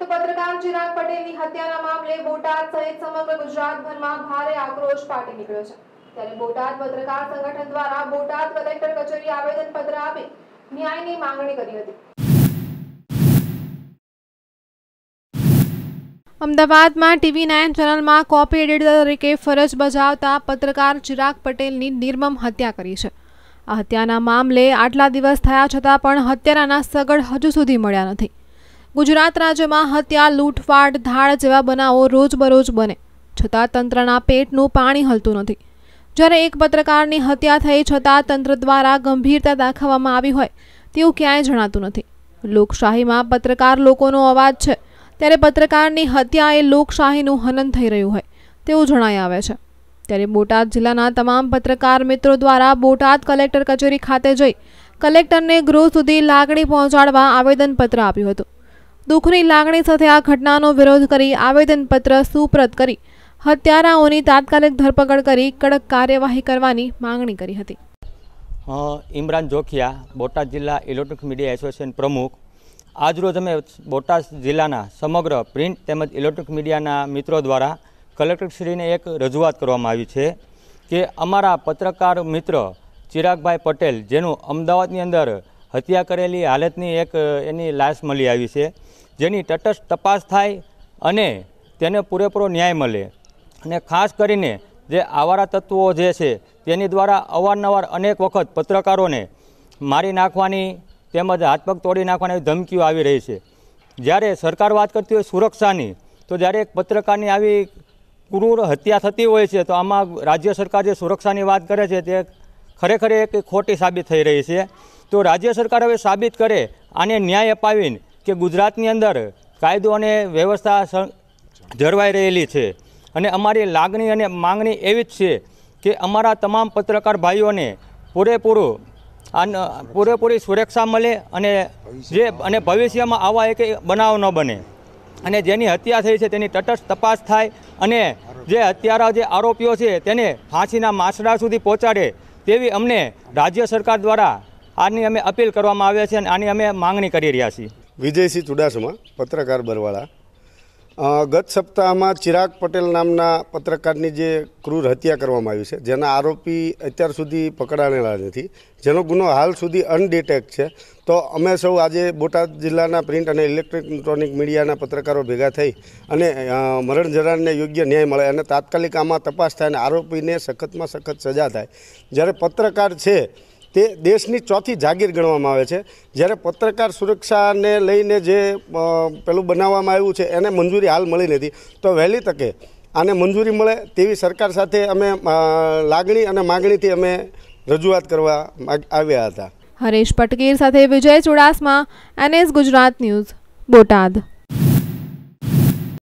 પત્રકાર ચિરાગ પટેલની હત્યાના મામલે બોટાદ સહિત સમગ્ર ગુજરાતભરમાં ભારે આક્રોશ ફાટી નીકળ્યો છે। ત્યારે બોટાદ પત્રકાર સંગઠન દ્વારા બોટાદ કલેક્ટર કચેરી આવેદનપત્ર આપી ન્યાયની માંગણી કરી હતી। અમદાવાદમાં TV9 ચેનલમાં કોપી એડિટર તરીકે ફરજ બજાવતા પત્રકાર ચિરાગ પટેલની નિર્મમ હત્યા કરી છે। આ હત્યાના મામલે આટલા દિવસ થયા છતાં પણ હત્યારાના સગડ હજુ સુધી મળ્યા નથી। ગુજરાત રાજ્યમાં હત્યા, લૂંટફાટ, ધાડ જેવા બનાવો રોજબરોજ બને છતાં તંત્રના પેટનું પાણી હલતું નથી। જ્યારે એક પત્રકારની હત્યા થઈ છતાં તંત્ર દ્વારા ગંભીરતા દાખવવામાં આવી હોય તેવું ક્યાંય જણાતું નથી। લોકશાહીમાં પત્રકાર લોકોનો અવાજ છે, ત્યારે પત્રકારની હત્યા એ લોકશાહીનું હનન થઈ રહ્યું હોય તેવું જણાઈ આવે છે। ત્યારે બોટાદ જિલ્લાના તમામ પત્રકાર મિત્રો દ્વારા બોટાદ કલેક્ટર કચેરી ખાતે જઈ કલેક્ટરને ગૃહ સુધી લાગણી પહોંચાડવા આવેદનપત્ર આપ્યું હતું। દુઃખની લાગણી સાથે આ ઘટનાનો વિરોધ કરી આવેદનપત્ર સુપ્રત કરી હત્યારાઓની તાત્કાલિક ધરપકડ કરી કડક કાર્યવાહી કરવાની માંગણી કરી હતી। ઇમરાન જોખિયા, બોટાદ જિલ્લા ઇલેક્ટ્રોનિક મીડિયા એસોસિએશન પ્રમુખ। આજરોજ અમે બોટાદ જિલ્લાના સમગ્ર પ્રિન્ટ તેમજ ઇલેક્ટ્રોનિક મીડિયાના મિત્રો દ્વારા કલેક્ટરશ્રીને એક રજૂઆત કરવામાં આવી છે કે અમારા પત્રકાર મિત્ર ચિરાગભાઈ પટેલ, જેનું અમદાવાદની અંદર હત્યા કરેલી હાલતની એક એની લાશ મળી આવી છે, જેની તટસ્થ તપાસ થાય અને તેને પૂરેપૂરો ન્યાય મળે। અને ખાસ કરીને જે આવારા તત્વો જે છે તેની દ્વારા અવારનવાર અનેક વખત પત્રકારોને મારી નાખવાની તેમજ હાથપગ તોડી નાખવાની ધમકીઓ આવી રહી છે। જ્યારે સરકાર વાત કરતી હોય સુરક્ષાની, તો જ્યારે એક પત્રકારની આવી ક્રૂર હત્યા થતી હોય છે તો આમાં રાજ્ય સરકાર જે સુરક્ષાની વાત કરે છે તે ખરેખર એક ખોટી સાબિત થઈ રહી છે। તો રાજ્ય સરકાર હવે સાબિત કરે, આને ન્યાય અપાવીને કે ગુજરાતની અંદર કાયદો અને વ્યવસ્થા જળવાઈ રહેલી છે। અને અમારી લાગણી અને માંગણી એવી જ છે કે અમારા તમામ પત્રકાર ભાઈઓને પૂરેપૂરી સુરક્ષા મળે અને ભવિષ્યમાં આવા એક બનાવ ન બને અને જેની હત્યા થઈ છે તેની તટસ્થ તપાસ થાય અને જે હત્યારા જે આરોપીઓ છે તેને ફાંસીના માસડા સુધી પહોંચાડે તેવી અમને રાજ્ય સરકાર દ્વારા આની અમે અપીલ કરવામાં આવે છે અને આની અમે માંગણી કરી રહ્યા છીએ। વિજયસિંહ ચુડાસમા, પત્રકાર બરવાળા। ગત સપ્તાહમાં ચિરાગ પટેલ નામના પત્રકારની જે ક્રૂર હત્યા કરવામાં આવી છે, જેના આરોપી અત્યાર સુધી પકડાયેલા નથી, જેનો ગુનો હાલ સુધી અનડિટેક્ટ છે, તો અમે સૌ આજે બોટાદ જિલ્લાના પ્રિન્ટ અને ઇલેક્ટ્રોનિક મીડિયાના પત્રકારો ભેગા થઈ અને મરણ જનારને યોગ્ય ન્યાય મળે અને તાત્કાલિક આમાં તપાસ થાય અને આરોપીને સખતમાં સખત સજા થાય। જ્યારે પત્રકાર છે તે દેશની ચોથી જાગીર ગણવામાં આવે છે। જ્યારે પત્રકાર સુરક્ષાને લઈને જે પેલું બનાવવામાં આવ્યું છે એને મંજૂરી હાલ મળી નથી, તો વહેલી તકે આને મંજૂરી મળે તેવી સરકાર સાથે અમે લાગણી અને માગણીથી અમે રજૂઆત કરવા આવ્યા હતા। હરેશ પટકીર સાથે વિજય ચુડાસમા, NS ગુજરાત ન્યૂઝ, બોટાદ।